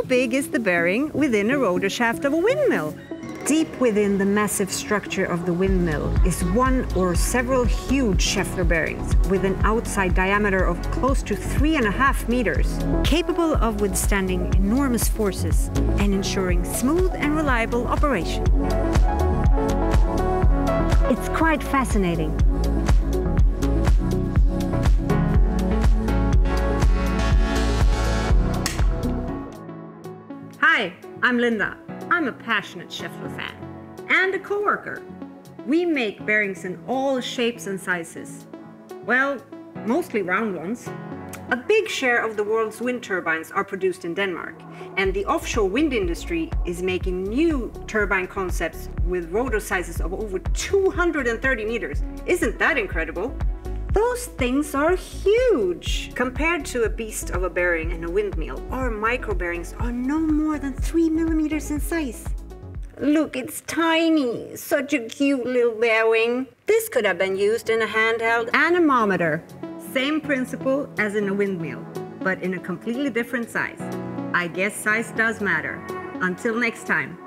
big is the bearing within a rotor shaft of a windmill? Deep within the massive structure of the windmill is one or several huge Schaeffler bearings with an outside diameter of close to 3.5 meters, capable of withstanding enormous forces and ensuring smooth and reliable operation. It's quite fascinating. Hi, I'm Linda. I'm a passionate Schaeffler fan and a coworker. We make bearings in all shapes and sizes. Well, mostly round ones. A big share of the world's wind turbines are produced in Denmark, and the offshore wind industry is making new turbine concepts with rotor sizes of over 230 meters. Isn't that incredible? Those things are huge! Compared to a beast of a bearing in a windmill, our micro bearings are no more than 3 millimeters in size. Look, it's tiny! Such a cute little bearing. This could have been used in a handheld anemometer. Same principle as in a windmill, but in a completely different size. I guess size does matter. Until next time.